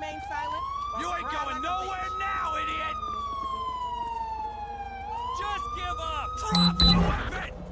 remain silent? You ain't going nowhere now, idiot! Just give up! Drop the weapon!